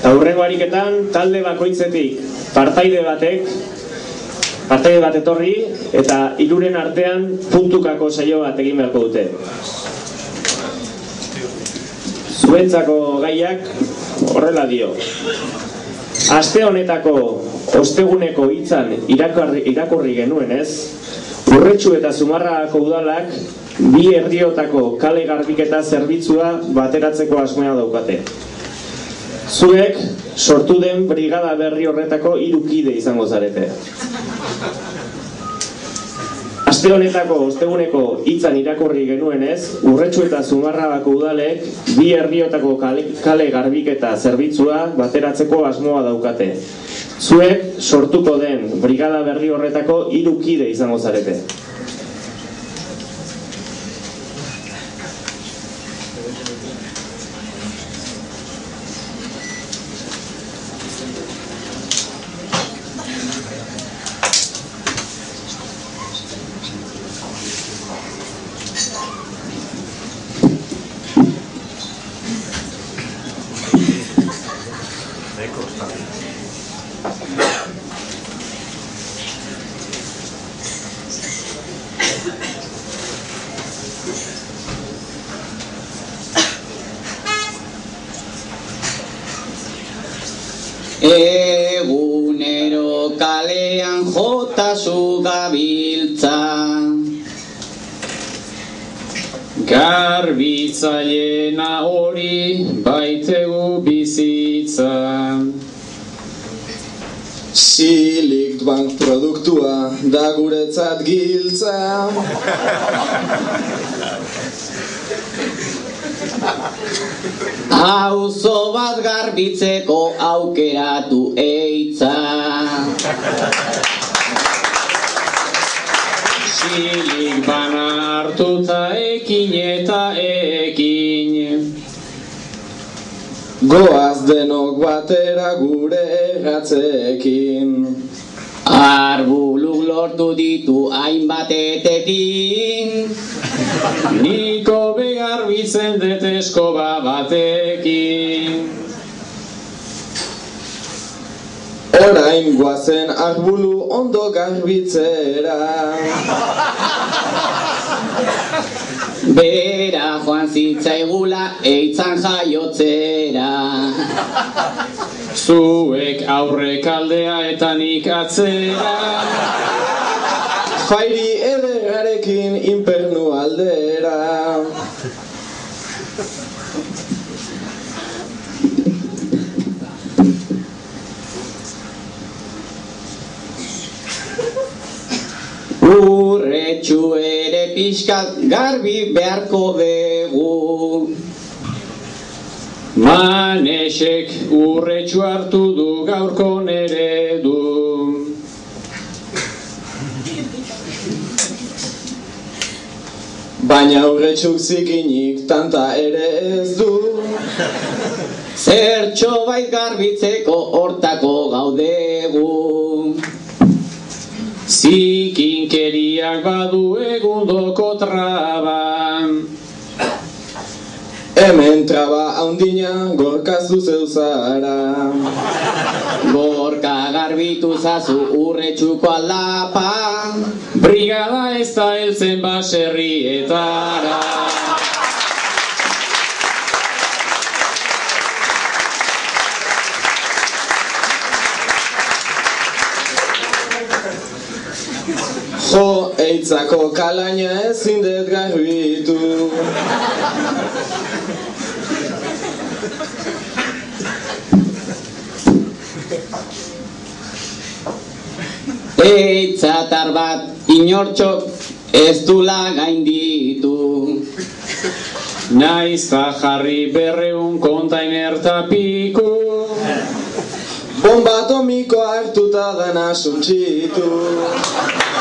Hurrengo ariketan, talde bakoitzetik partaide bat etorri eta hiruren artean puntukako saio bat egin beharko dute. Zuentzako gaiak horrela dio. Aste honetako osteguneko hitzan irakurri genuenez, Urretxu eta Zumarragako udalak bi herriotako kale garbiketa zerbitzua bateratzeko asmoa daukate. Zuek sortu den brigada berri horretako 3 kide izango zarete. Aste honetako osteguneko hitzan irakurri genuenez, Urretxu eta Zumarragako udalek bi herriotako kale garbiketa zerbitzua bateratzeko asmoa daukate. Zuek sortuko den brigada berri horretako 3 kide izango zarete. Egunero kalean jota zu gabiltza, garbitzaileena hori baitegu bizitza. Silik bank produktua da guretzat giltza. Auzo bat garbitzeko aukeratu eitza. Silik bana hartuta ekin eta ekin. Goaz denok batera gure erratzekin. Arbuluk lortu ditu hainbat etekin. Niko begarbitzen dut eskoba batekin. Orain guazen arbulu ondo garbitzera. Bera joan zitzaigula eitzan jaiotzera. Zuek aurrek aldea eta nik atzera. Jairi ederrarekin inpernu aldera. Urretxu ere pixkat garbi beharko dugu. Manesek Urretxu hartu du gaurko nere du. Baina Urretxuk zikinik tanta ere ez du. Zertxo bait garbitzeko hortako gaudegu. Zikinkeriak badu egundoko traban. Hemen traba haundina gorkaz duzeu zara. Gorka garbitu zazu Urretxuko aldapa. Brigada ez da heltzen baserrietara. Jo, eitzako kalaina ezin dut garbitu. Eitzatar bat inortxok ez dula gainditu. Naiz ta jarri 200 kontainer tapiku. Bomba atomiko hartuta dana suntsitu.